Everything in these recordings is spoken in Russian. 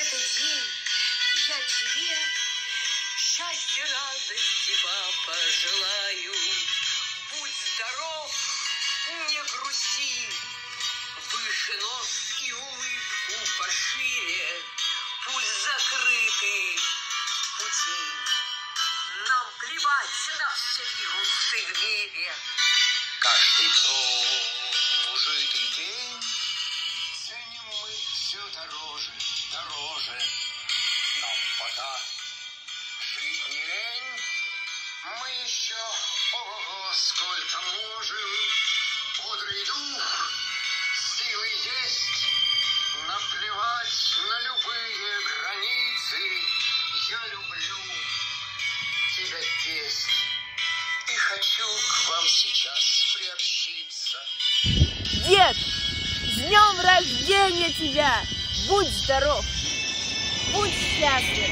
этот день я тебе счастья, радости пожелаю. Будь здоров, не грусти, выше нос и улыбку пошире. Пусть закрыты пути, нам плевать на все вирусы в мире. Каждый прожитый день ценим мы все дороже, дороже. Нам пока жить не лень, мы еще ого сколько можем. Бодрый дух, силы есть, наплевать на любые границы. Я люблю тебя, тесть, и хочу к вам сейчас приобщиться. Дед, с днем рождения тебя! Будь здоров, будь счастлив.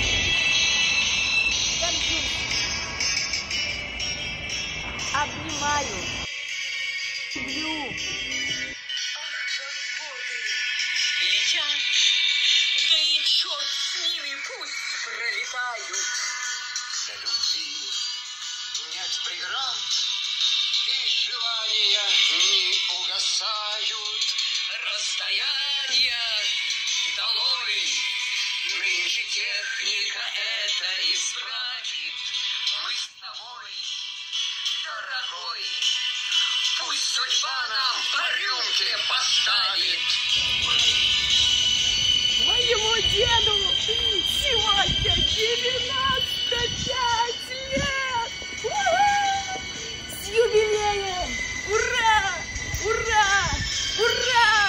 Горжусь. Обнимаю. Люблю. Ах, как годы летят, да и черт с ними, пусть пролетают. Для любви нет преград, и желания не угасают. Расстояние долой, нынче техника это исправит. Мы с тобой, дорогой, пусть судьба нам по рюмке поставит. Моему деду сегодня 95 лет! Ура! С юбилеем! Ура! Ура! Ура!